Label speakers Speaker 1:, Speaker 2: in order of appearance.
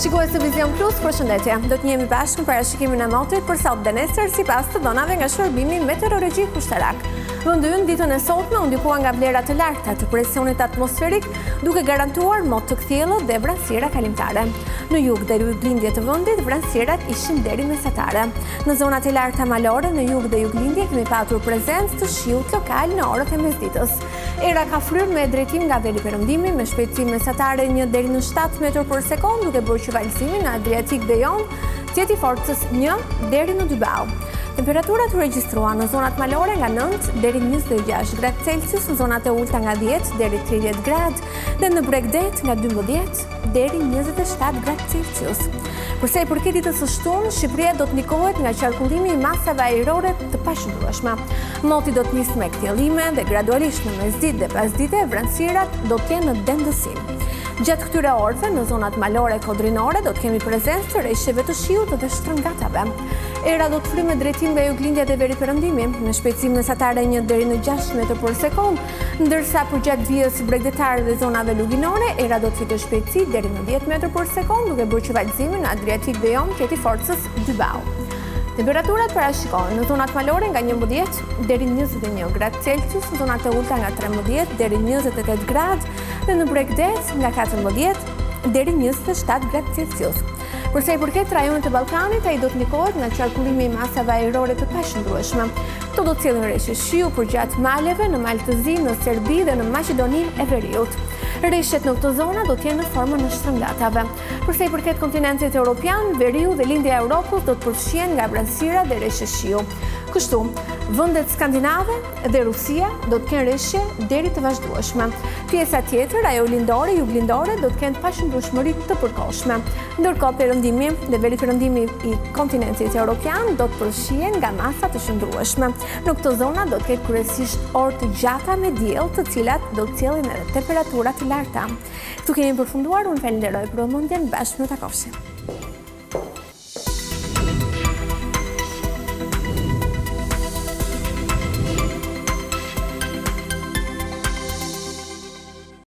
Speaker 1: Shikues të Vizion Plus, përshëndetje. Do të jemi bashkë në parashikimin e motrit për sot dhe nesër sipas të dhënave nga shërbimi meteorologjik ushtarak. Vendi ynë ditën e sotme u ndikua nga vlera të larta të presionit atmosferik, duke garantuar mot të kthjellë dhe vranësira kalimtare. Në jug dhe juglindje të vendit, vranësirat ishin deri mesatare. Në zonat e larta malore, në jug dhe juglindje kemi patur prezencë të shiut lokal në orët e mesditës. Era ka fryrë me drejtim nga veri perëndimi me shpejtësi mesatare 1 deri në 7 metër për sekond, duke bërë që valësimi në Adriatik dhe Jon të jetë i forcës 1 deri në 2 bau. Temperaturat u regjistruan në zonat malore nga 9 deri 26 gradë Celsius, në zonat e ulta nga 10 deri 30 gradë dhe në Bregdet nga 12 deri 27 gradë Celsius. Përsa i përket ditës së shtunë, Shqipëria do të ndikohet nga qarkullimi i masave ajrore të pashëndrueshme. Moti do të nisë me kthjellime dhe gradualisht në mesditë dhe pasdite vranësirat do të jenë në dendësim. Gjatë këtyre orëve, në zonat malore kodrinore, do të kemi prezencë të reshjeve të shiut dhe shtrëngatave. Era do të fryjë me drejtim nga juglindja dhe veri perëndimi, me shpejtësi mesatare 1 deri në 6 metër për sekond, ndërsa për gjatë vijës bregdetare dhe zonave luginore, era do të fitojë shpejtësi deri në 10 metër për sekond, duke bërë që valësimi në Adriatik dhe Jon të jetë i forcës 2 bau. Temperaturat parashikohen në zonat malore nga 11 deri 21 gradë Celsius, në zonat e ulta nga 13 deri 28 gradë dhe në Bregdet nga 14 deri 27 gradë Celsius. Përsa i përket rajonit të Ballkanit, ai do të ndikohet nga qarkullimi i masave ajrore të pashëndrueshme. Këto do të cilën reshje shiu përgjatë maleve në Maltëzi, në Serbi dhe në Maqedoninë e Veriut. Reshjet në këtë zona do të jenë në formën e shtrëngatave. Përsa i përket kontinentit evropian, veriu dhe lindja e Europës do të përfshihen nga vranësira dhe reshje shiu. Kështu, vendet skandinave dhe Rusia do të kenë reshje deri të vazhdueshme. Pjesa tjetër, ajo lindore, juglindore, do të kenë pashëndrueshmëri të përkohshme. Ndërkohë perëndimi dhe veri perëndimi i kontinentit evropian do të përfshihen nga masa të shndrueshme. Në këtë zona do të ketë kryesisht orë të gjata me diell, të cilat do të sjellin edhe temperatura të larta. Ktu kemi përfunduar, unë falenderoj për vëmendjen, bashkë në takofshim.